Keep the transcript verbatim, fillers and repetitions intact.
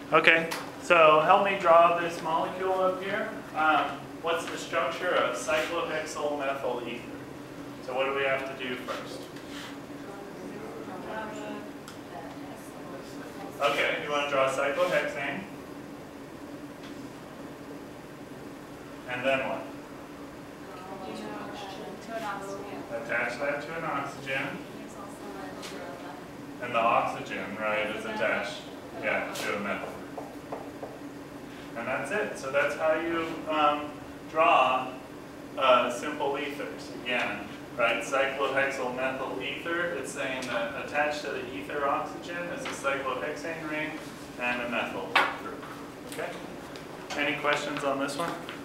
Okay, so help me draw this molecule up here. Um, what's the structure of cyclohexyl methyl ether? So what do we have to do first? Okay, you want to draw cyclohexane. And then what? Attach that to an oxygen. And the oxygen, right, is attached, yeah, to a methyl. And that's it. So that's how you um, draw uh, simple ethers. Again, right, cyclohexyl methyl ether, it's saying that attached to the ether oxygen is a cyclohexane ring and a methyl group. Okay? Any questions on this one?